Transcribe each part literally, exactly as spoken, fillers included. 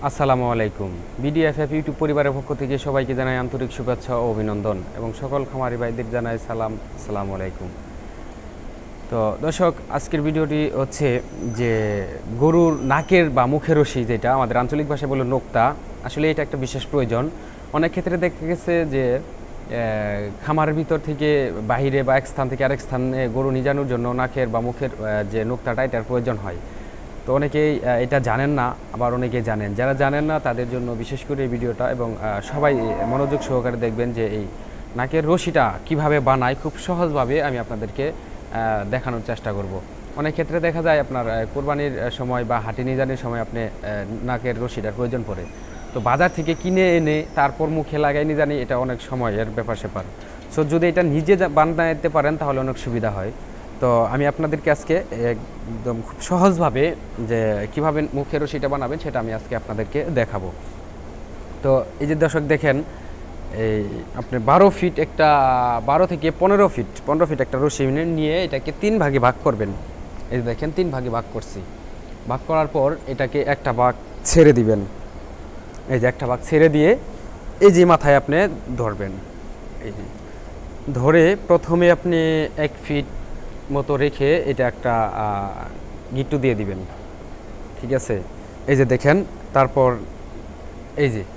আসসালামু আলাইকুম। বিডিএফএফ ইউটিউব পরিবারের পক্ষ থেকে সবাইকে জানাই আন্তরিক শুভেচ্ছা ও অভিনন্দন এবং সকল খামারি ভাইদের জানাই সালাম, আসসালামু আলাইকুম। তো দর্শক, আজকের ভিডিওটি হচ্ছে যে গরুর নাকের বা মুখের রশি, যেটা আমাদের আঞ্চলিক ভাষায় বলে নোক্তা, আসলে এটা একটা বিশেষ প্রয়োজন। অনেক ক্ষেত্রে দেখা গেছে যে খামারের ভিতর থেকে বাহিরে বা এক স্থান থেকে আরেক স্থানে গরু নিয়ে যাওয়ার জন্য নাকের বা মুখের যে নোক্তাটা এটার প্রয়োজন হয়। তো অনেকেই এটা জানেন না, আবার অনেকেই জানেন। যারা জানেন না তাদের জন্য বিশেষ করে এই ভিডিওটা, এবং সবাই মনোযোগ সহকারে দেখবেন যে এই নাকের রশিটা কিভাবে বানায়। খুব সহজভাবে আমি আপনাদেরকে দেখানোর চেষ্টা করব। অনেক ক্ষেত্রে দেখা যায় আপনার কোরবানির সময় বা হাটে নিয়ে যাওয়ার সময় আপনি নাকের রশিটার প্রয়োজন পড়ে, তো বাজার থেকে কিনে এনে তারপর মুখে লাগাই নিয়ে জানি, এটা অনেক সময়ের ব্যাপার স্যাপার। সো যদি এটা নিজে বানাতে পারেন তাহলে অনেক সুবিধা হয়। তো আমি আপনাদেরকে আজকে একদম খুব সহজভাবে যে কিভাবে মুখের রশিটা বানাবেন সেটা আমি আজকে আপনাদেরকে দেখাবো। তো এই যে দর্শক দেখেন, এই আপনি বারো ফিট একটা বারো থেকে পনেরো ফিট পনেরো ফিট একটা রশি নিয়ে এটাকে তিন ভাগে ভাগ করবেন। এই যে দেখেন, তিন ভাগে ভাগ করছি। ভাগ করার পর এটাকে একটা ভাগ ছেড়ে দিবেন। এই যে একটা ভাগ ছেড়ে দিয়ে এই যে মাথায় আপনি ধরবেন। এই যে ধরে প্রথমে আপনি এক ফিট মতো রেখে এটা একটা গিট্টু দিয়ে দিবেন, ঠিক আছে? এই যে দেখেন, তারপর এই যে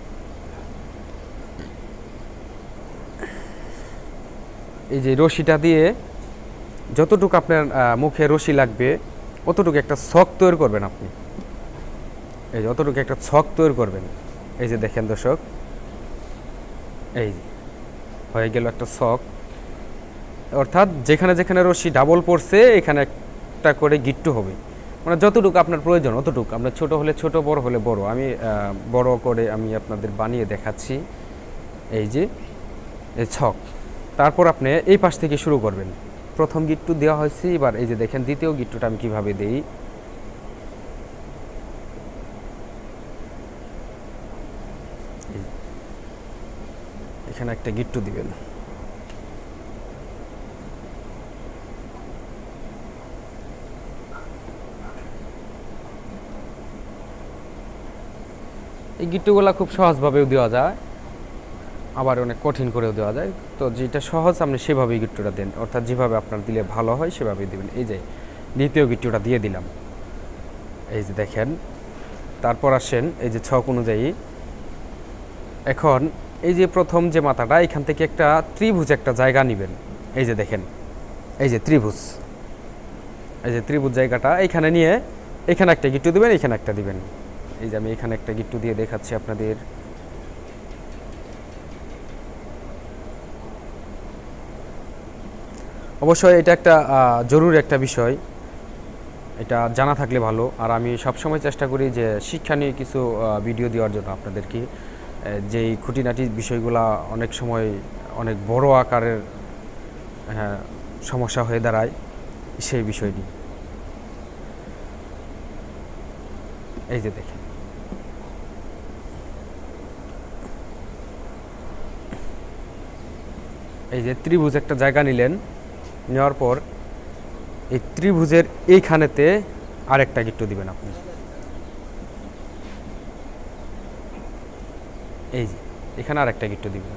এই যে রশিটা দিয়ে যতটুকু আপনার মুখে রশি লাগবে অতটুকু একটা ছক তৈরি করবেন আপনি। এই যে অতটুকু একটা ছক তৈরি করবেন। এই যে দেখেন দর্শক, এই যে হয়ে গেল একটা ছক। অর্থাৎ যেখানে যেখানে রশি ডাবল পড়ছে এখানে একটা করে গিট্টু হবে, মানে যতটুকু আপনার প্রয়োজন অতটুকু। আপনার ছোট হলে ছোট, বড় হলে বড়। আমি বড় করে আমি আপনাদের বানিয়ে দেখাচ্ছি। এই যে এই ছক, তারপর আপনি এই পাশ থেকে শুরু করবেন। প্রথম গিট্টু দেওয়া হয়েছে, এবার এই যে দেখেন দ্বিতীয় গিট্টুটা আমি কিভাবে দেই। এখানে একটা গিট্টু দিবেন। এই গিট্টুগুলা খুব সহজভাবেও দেওয়া যায়, আবার অনেক কঠিন করেও দেওয়া যায়। তো যেটা সহজ আপনি সেভাবেই গিট্টুটা দেন, অর্থাৎ যেভাবে আপনার দিলে ভালো হয় সেভাবেই দেবেন। এই যে দ্বিতীয় গিট্টুটা দিয়ে দিলাম। এই যে দেখেন, তারপর আসেন এই যে ছক অনুযায়ী। এখন এই যে প্রথম যে মাথাটা, এখান থেকে একটা ত্রিভুজ একটা জায়গা নেবেন। এই যে দেখেন, এই যে ত্রিভুজ, এই যে ত্রিভুজ জায়গাটা এখানে নিয়ে এখানে একটা গিট্টু দিবেন, এখানে একটা দিবেন। এই যে আমি এখানে একটা গিট্টু দিয়ে দেখাচ্ছি আপনাদের। অবশ্যই এটা একটা জরুরি একটা বিষয়, এটা জানা থাকলে ভালো। আর আমি সবসময় চেষ্টা করি যে শিক্ষা নিয়ে কিছু ভিডিও দেওয়ার জন্য আপনাদেরকে, যেই খুঁটিনাটি বিষয়গুলো অনেক সময় অনেক বড় আকারের হ্যাঁ সমস্যা হয়ে দাঁড়ায় সেই বিষয়টি। এই যে দেখেন, এই যে ত্রিভুজ একটা জায়গা নিলেন, নেওয়ার পর এই ত্রিভুজের এইখানেতে আরেকটা গিট্টু দিবেন আপনি। এই যে এখানে আরেকটা গিট্টু দিবেন।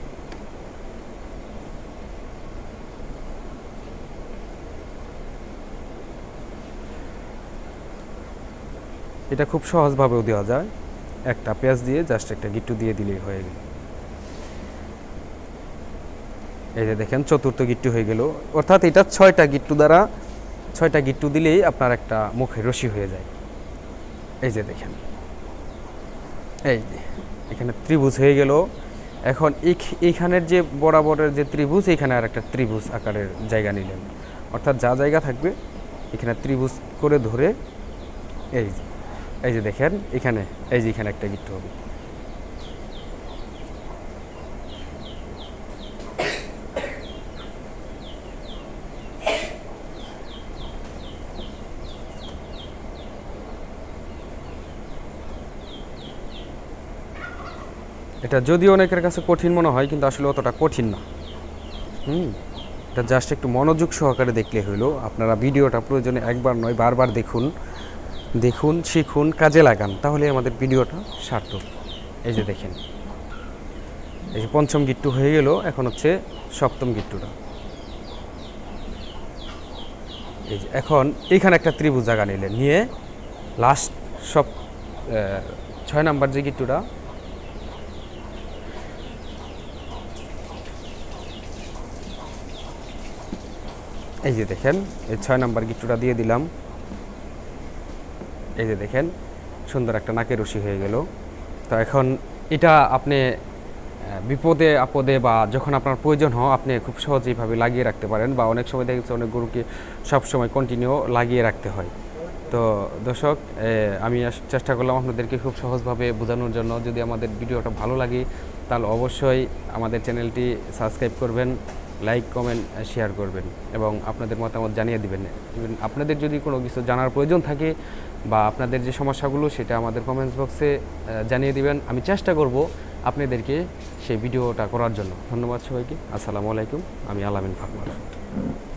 এটা খুব সহজভাবেও দেওয়া যায়, একটা পেঁয়াজ দিয়ে জাস্ট একটা গিট্টু দিয়ে দিলেই হয়ে গেল। এই যে দেখেন, চতুর্থ গিট্টু হয়ে গেল। অর্থাৎ এটা ছয়টা গিট্টু দ্বারা ছয়টা গিট্টু দিলেই আপনার একটা মুখে রশি হয়ে যায়। এই যে দেখেন, এই যে এখানে ত্রিভুজ হয়ে গেল। এখন এইখানের যে বরাবরের যে ত্রিভুজ, এইখানে আর একটা ত্রিভুজ আকারের জায়গা নিলেন। অর্থাৎ যা জায়গা থাকবে এখানে ত্রিভুজ করে ধরে এই যে এই যে দেখেন এখানে, এই যে এখানে একটা গিট্টু হবে। এটা যদিও অনেকের কাছে কঠিন মনে হয়, কিন্তু আসলে অতটা কঠিন না। হুম এটা জাস্ট একটু মনোযোগ সহকারে দেখলে হলো। আপনারা ভিডিওটা প্রয়োজনে একবার নয় বারবার দেখুন, দেখুন, শিখুন, কাজে লাগান, তাহলে আমাদের ভিডিওটা সার্থক। এই যে দেখেন, এই যে পঞ্চম গিট্টু হয়ে গেল, এখন হচ্ছে সপ্তম গিট্টুটা। এই যে এখন এইখানে একটা ত্রিভুজ জায়গা নিলেন, নিয়ে লাস্ট সব ছয় নাম্বার যে গিট্টুটা, এই যে দেখেন এই ছয় নাম্বার গিট্টুটা দিয়ে দিলাম। এই যে দেখেন সুন্দর একটা নাকের রশি হয়ে গেল। তো এখন এটা আপনি বিপদে আপদে বা যখন আপনার প্রয়োজন হয় আপনি খুব সহজেইভাবে লাগিয়ে রাখতে পারেন, বা অনেক সময় দেখা যাচ্ছে অনেক গরুকে সবসময় কন্টিনিউ লাগিয়ে রাখতে হয়। তো দর্শক, আমি চেষ্টা করলাম আপনাদেরকে খুব সহজভাবে বোঝানোর জন্য। যদি আমাদের ভিডিওটা ভালো লাগে তাহলে অবশ্যই আমাদের চ্যানেলটি সাবস্ক্রাইব করবেন, লাইক কমেন্ট শেয়ার করবেন এবং আপনাদের মতামত জানিয়ে দিবেন। ইভেন আপনাদের যদি কোনো কিছু জানার প্রয়োজন থাকে বা আপনাদের যে সমস্যাগুলো সেটা আমাদের কমেন্টস বক্সে জানিয়ে দিবেন। আমি চেষ্টা করব আপনাদেরকে সেই ভিডিওটা করার জন্য। ধন্যবাদ সবাইকে। আসসালামু আলাইকুম। আমি আলামিন ফার্মার।